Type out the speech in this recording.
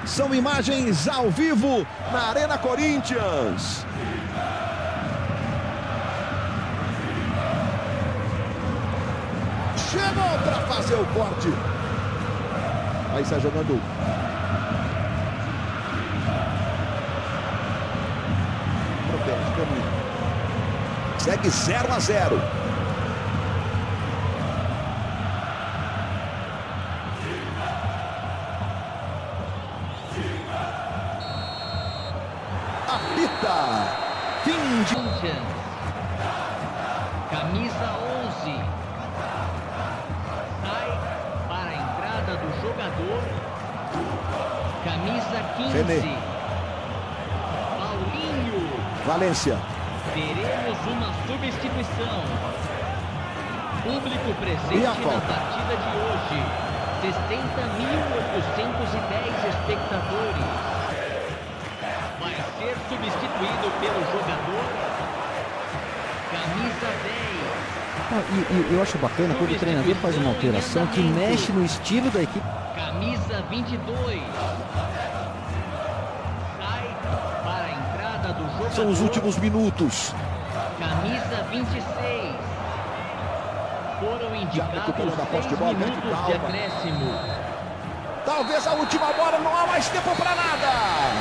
São imagens ao vivo na Arena Corinthians. Chegou para fazer o corte. Aí sai jogando. Protege, Camilo. Segue 0-0. Apita. Fim de... Camisa 11. Sai para a entrada do jogador. Camisa 15. René. Paulinho. Valência. Teremos uma substituição. Público presente na partida de hoje. 60.810 espectadores. Vai ser substituído pelo jogador camisa 10. Eu acho bacana quando o treinador faz uma alteração que mexe no estilo da equipe. Camisa 22. Sai para a entrada do jogador. São os últimos minutos. Camisa 26. Foram indicados 10 minutos de acréscimo. Talvez a última bola, não há mais tempo para nada.